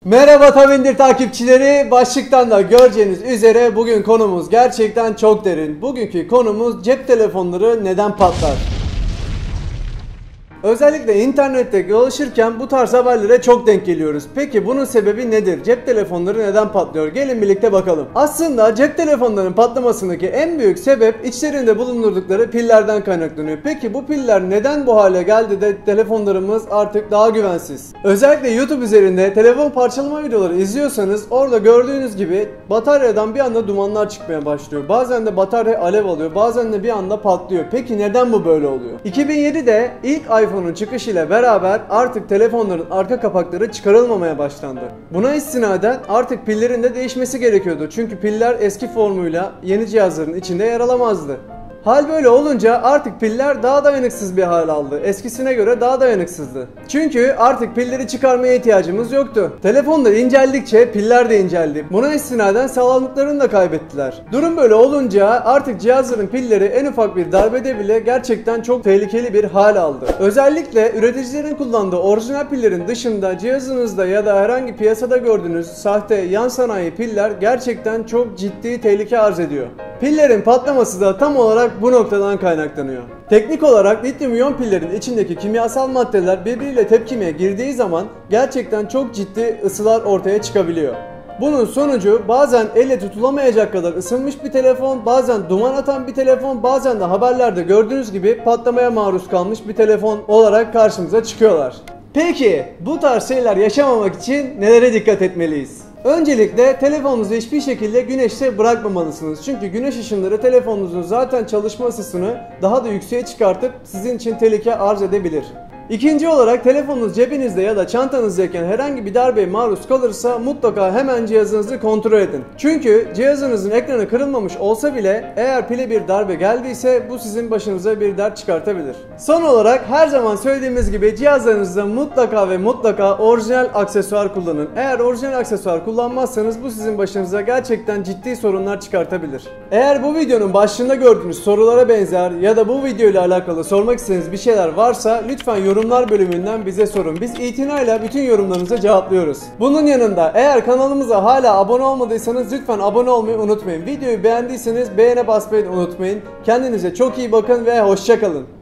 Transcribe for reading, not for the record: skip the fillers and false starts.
Merhaba Tavindir takipçileri, başlıktan da göreceğiniz üzere bugün konumuz gerçekten çok derin. Bugünkü konumuz cep telefonları neden patlar? Özellikle internette dolaşırken bu tarz haberlere çok denk geliyoruz. Peki bunun sebebi nedir? Cep telefonları neden patlıyor? Gelin birlikte bakalım. Aslında cep telefonlarının patlamasındaki en büyük sebep içlerinde bulundurdukları pillerden kaynaklanıyor. Peki bu piller neden bu hale geldi de telefonlarımız artık daha güvensiz? Özellikle YouTube üzerinde telefon parçalama videoları izliyorsanız orada gördüğünüz gibi bataryadan bir anda dumanlar çıkmaya başlıyor. Bazen de batarya alev alıyor, bazen de bir anda patlıyor. Peki neden bu böyle oluyor? 2007'de ilk iPhone'un çıkışıyla beraber artık telefonların arka kapakları çıkarılmamaya başlandı. Buna istinaden artık pillerin de değişmesi gerekiyordu. Çünkü piller eski formuyla yeni cihazların içinde yer alamazdı. Hal böyle olunca artık piller daha dayanıksız bir hal aldı. Eskisine göre daha dayanıksızdı. Çünkü artık pilleri çıkarmaya ihtiyacımız yoktu. Telefonlar inceldikçe piller de inceldi. Buna istinaden sağlamlıklarını da kaybettiler. Durum böyle olunca artık cihazların pilleri en ufak bir darbede bile gerçekten çok tehlikeli bir hal aldı. Özellikle üreticilerin kullandığı orijinal pillerin dışında cihazınızda ya da herhangi piyasada gördüğünüz sahte yan sanayi piller gerçekten çok ciddi tehlike arz ediyor. Pillerin patlaması da tam olarak bu noktadan kaynaklanıyor. Teknik olarak lityum iyon pillerin içindeki kimyasal maddeler birbiriyle tepkimeye girdiği zaman gerçekten çok ciddi ısılar ortaya çıkabiliyor. Bunun sonucu bazen elle tutulamayacak kadar ısınmış bir telefon, bazen duman atan bir telefon, bazen de haberlerde gördüğünüz gibi patlamaya maruz kalmış bir telefon olarak karşımıza çıkıyorlar. Peki bu tarz şeyler yaşamamak için nelere dikkat etmeliyiz? Öncelikle telefonunuzu hiçbir şekilde güneşte bırakmamalısınız. Çünkü güneş ışınları telefonunuzun zaten çalışma ısısını daha da yükseğe çıkartıp sizin için tehlike arz edebilir. İkinci olarak telefonunuz cebinizde ya da çantanızdayken herhangi bir darbeye maruz kalırsa mutlaka hemen cihazınızı kontrol edin. Çünkü cihazınızın ekranı kırılmamış olsa bile eğer pile bir darbe geldiyse bu sizin başınıza bir dert çıkartabilir. Son olarak her zaman söylediğimiz gibi cihazlarınızda mutlaka ve mutlaka orijinal aksesuar kullanın. Eğer orijinal aksesuar kullanmazsanız bu sizin başınıza gerçekten ciddi sorunlar çıkartabilir. Eğer bu videonun başlığında gördüğünüz sorulara benzer ya da bu video ile alakalı sormak istediğiniz bir şeyler varsa lütfen yorumlar bölümünden bize sorun. Biz itinayla bütün yorumlarınıza cevaplıyoruz. Bunun yanında eğer kanalımıza hala abone olmadıysanız lütfen abone olmayı unutmayın. Videoyu beğendiyseniz beğene basmayı unutmayın. Kendinize çok iyi bakın ve hoşça kalın.